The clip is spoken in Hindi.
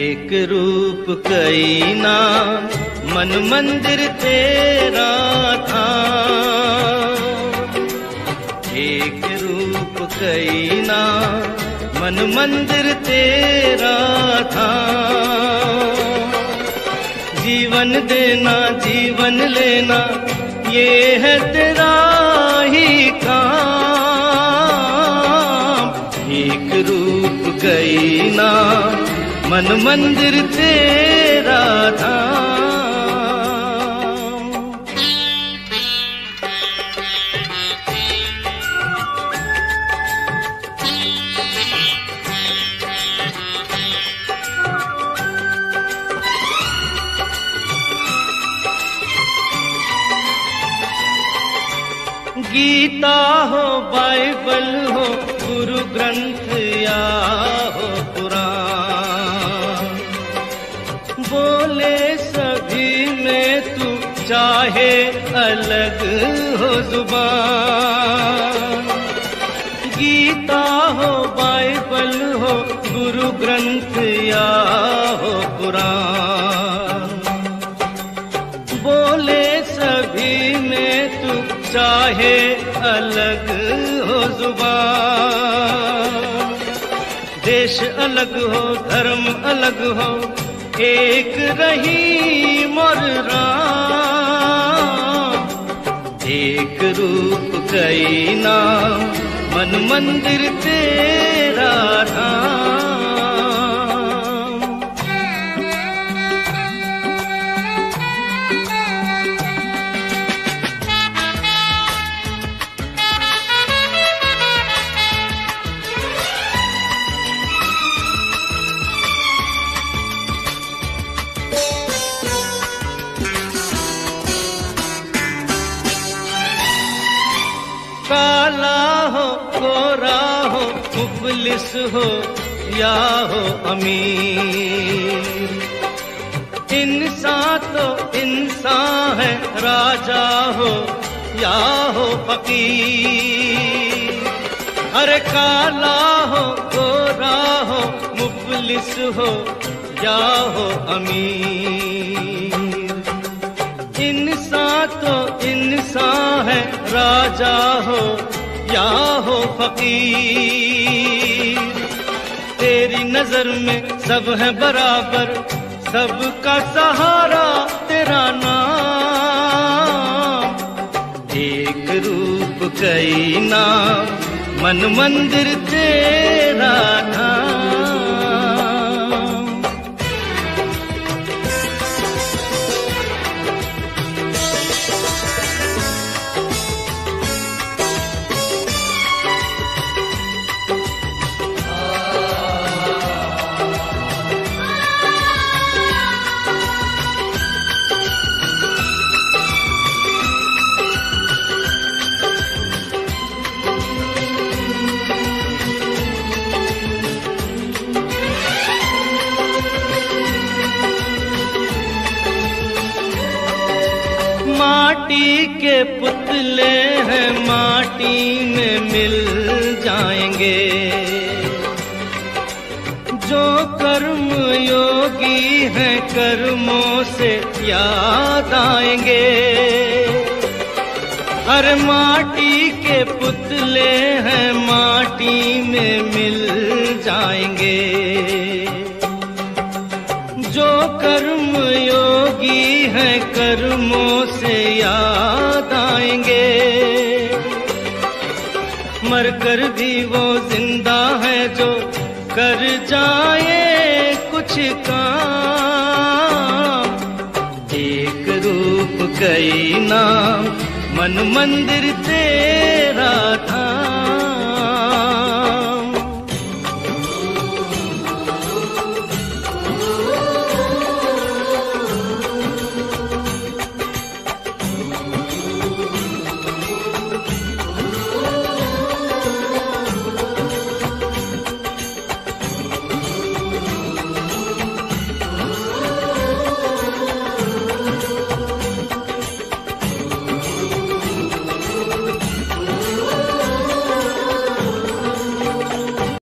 एक रूप कई नाम, मन मंदिर तेरा था। एक रूप कई नाम, मन मंदिर तेरा था। जीवन देना जीवन लेना ये है तेरा ही काम। एक रूप कई नाम, मन मंदिर तेरा था। गीता हो बाइबल हो गुरु ग्रंथ या हो कुरान, बोले सभी में तू चाहे अलग हो जुबान। गीता हो बाइबल हो गुरु ग्रंथ या हो कुरान, बोले सभी में तू चाहे अलग हो जुबान। देश अलग हो धर्म अलग हो, एक रही मोर राम। एक रूप कई नाम, मन मंदिर तेरा धाम। काला हो गोरा हो मुफलिस हो या हो अमीर, इंसान तो इंसान है, राजा हो या हो फकीर। अरे काला हो गोरा हो मुफलिस हो या हो अमीर, इंसान तो इंसान है, राजा हो या हो फकीर। तेरी नजर में सब है बराबर, सबका सहारा तेरा नाम। एक रूप कई नाम, मन मंदिर तेरा नाम। माटी के पुतले हैं, माटी में मिल जाएंगे। जो कर्म योगी हैं, कर्मों से याद आएंगे। हर माटी के पुतले हैं, माटी में मिल जाएंगे। जो कर्म योगी हैं, कर्मों से याद आएंगे। मरकर भी वो जिंदा है जो कर जाए कुछ काम। एक रूप कई नाम, मन मंदिर तेरा